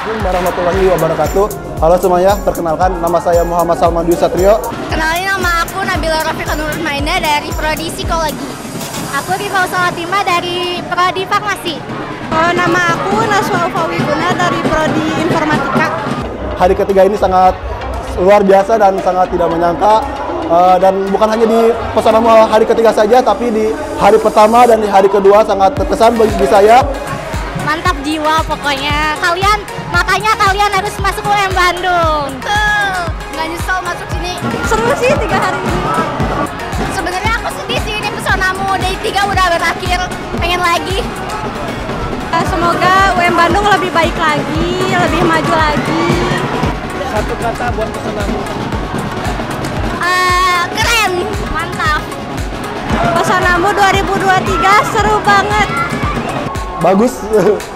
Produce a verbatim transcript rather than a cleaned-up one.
Assalamualaikum warahmatullahi wabarakatuh. Halo semuanya, perkenalkan nama saya Muhammad Salman Dwi Satrio. Kenalin, nama aku Nabila Rafiqa Nurul Maina dari Prodi Psikologi. Aku Rifa Salatima dari Prodi Farmasi. Oh, nama aku Naswa Ufawiguna dari Prodi Informatika. Hari ketiga ini sangat luar biasa dan sangat tidak menyangka. Uh, dan bukan hanya di Pesanamu hari ketiga saja, tapi di hari pertama dan di hari kedua sangat terkesan bagi saya. Mantap jiwa pokoknya. Kalian, makanya kalian harus masuk U M Bandung. Tuh, nggak nyesel masuk sini. Seru sih tiga hari ini. Sebenarnya aku sedih sih ini Pesanamu day tiga udah berakhir. Pengen lagi. Semoga U M Bandung lebih baik lagi, lebih maju lagi. Satu kata buat Pesanamu. Uh, keren, mantap. Pesanamu dua ribu dua puluh tiga seru banget. Bagus.